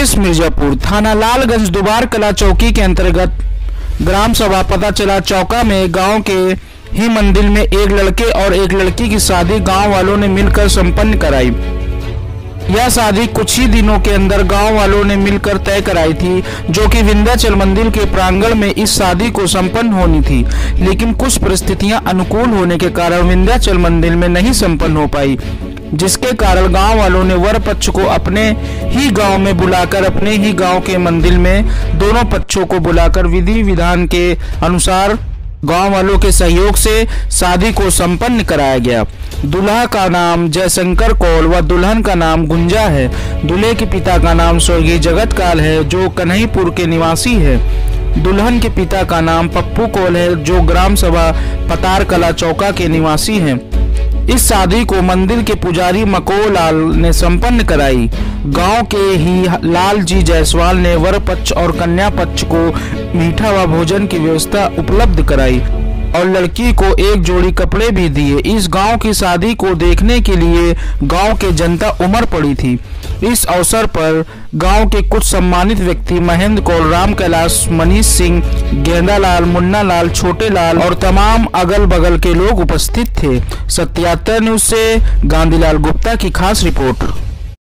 विशेष मिर्जापुर थाना लालगंज दुबार कला चौकी के अंतर्गत ग्राम सभा पता चला चौका में गांव के ही मंदिर में एक लड़के और एक लड़की की शादी गांव वालों ने मिलकर संपन्न कराई। यह शादी कुछ ही दिनों के अंदर गांव वालों ने मिलकर तय कराई थी, जो कि विंध्याचल मंदिर के प्रांगण में इस शादी को संपन्न होनी थी। लेकिन कुछ परिस्थितियां अनुकूल होने के कारण विंध्याचल मंदिर में नहीं संपन्न हो पाई, जिसके कारण गांव वालों ने वर पक्ष को अपने ही गांव में बुलाकर अपने ही गांव के मंदिर में दोनों पक्षों को बुलाकर विधि विधान के अनुसार गांव वालों के सहयोग से शादी को संपन्न कराया गया। दूल्हा का नाम जयशंकर कौल व दुल्हन का नाम गुंजा है। दूल्हे के पिता का नाम स्वर्गीय जगतकाल है, जो कन्हईपुर के निवासी है। दुल्हन के पिता का नाम पप्पू कौल है, जो ग्राम सभा पतार कला चौका के निवासी हैं। इस शादी को मंदिर के पुजारी मको लाल ने संपन्न कराई। गांव के ही लाल जी जायसवाल ने वर पक्ष और कन्या पक्ष को मीठा व भोजन की व्यवस्था उपलब्ध कराई और लड़की को एक जोड़ी कपड़े भी दिए। इस गांव की शादी को देखने के लिए गांव के जनता उमड़ पड़ी थी। इस अवसर पर गांव के कुछ सम्मानित व्यक्ति महेंद्र कौल, राम कैलाश, मनीष सिंह, गेंदा लाल, मुन्ना लाल, छोटे लाल और तमाम अगल बगल के लोग उपस्थित थे। सत्यात्तर न्यूज से गांधीलाल गुप्ता की खास रिपोर्ट।